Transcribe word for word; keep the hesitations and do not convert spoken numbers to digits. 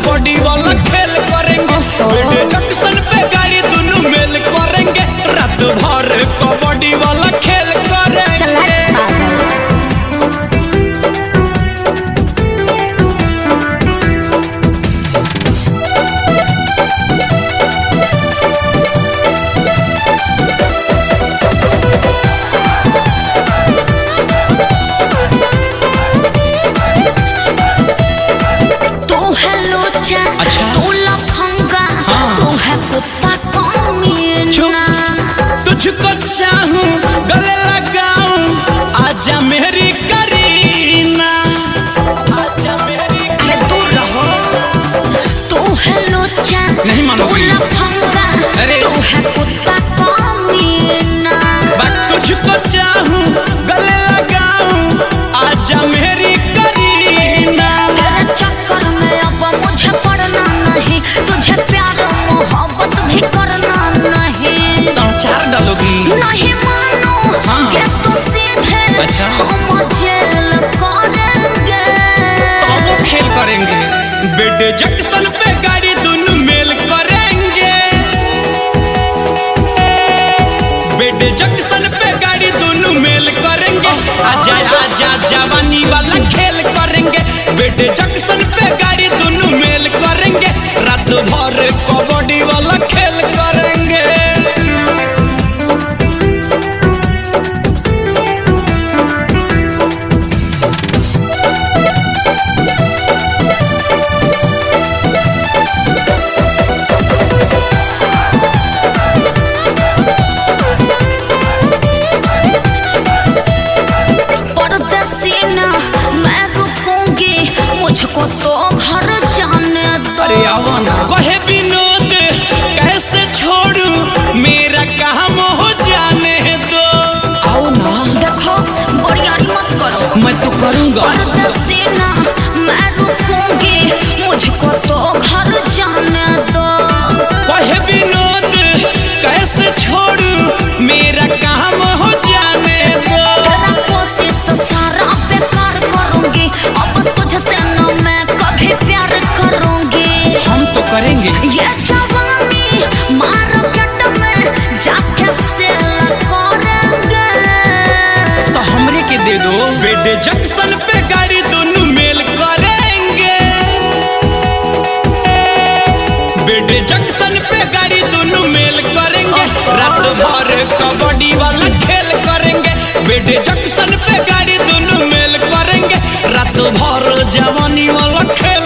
कबड्डी वाला खेल करेंगे। बेटे जंक्शन पे गाड़ी दोनों मेल करेंगे। रात भर कबड्डी वाला खेल करेंगे। अच्छा तू लफंगा हाँ। तू है कुत्ता कमीना। तुझको चाहूं गले लगाऊं आजा मेरी करीना। आजा मेरी अरे दूर रहो। तू है लोचा तू लफंगा तू है कुत्ता कमीना। तुझको चाहूं गले लगाऊं आजा मेरी करीना। तेरे चक्कर में अब मुझे पड़ना नहीं। तुझे प्यार मोहब्बत भी करना नहीं। तो चार डालोगी नहीं मानो हाँ। कि तू सीधे अच्छा। हम जेल करेंगे। तो वो खेल करेंगे। बेटे जंक्शन पे गाड़ी दोनों मेल करेंगे। बेटे जंक्शन पे गाड़ी दोनों मेल करेंगे। आजा आजा जवानी वाला खेल करेंगे। बेटे जंक्शन पे गाड़ी दोनों मेल करेंगे। रात भर कबड्डी वाला खेल करेंगे। मुझको तो घर जाने दो। अरे आओ ना। कहे विनोद कैसे छोड़ू मेरा काम हो जाने दो। आओ ना। देखो बड़ियारी मत करो। मैं तो करूँगा। परदेसी ना मैं रुकूंगी। मुझको तो घर जाने दो। कहे विनोद कैसे छोड़ू मेरा काम हो जाने दो। तेरा कोशिश सारा बेकार करूंगी। अब तुझसे करेंगे ये जवानी मार्केट में जाके सेल करेंगे। तो हमरे के दे दो। बेटे जंक्शन पे गाड़ी दोनों मेल करेंगे। बेटे जंक्शन पे गाड़ी दोनों मेल करेंगे। रात भर कबड्डी वाला खेल करेंगे। बेटे जंक्शन पे गाड़ी दोनों मेल करेंगे। रात भर जवानी वाला खेल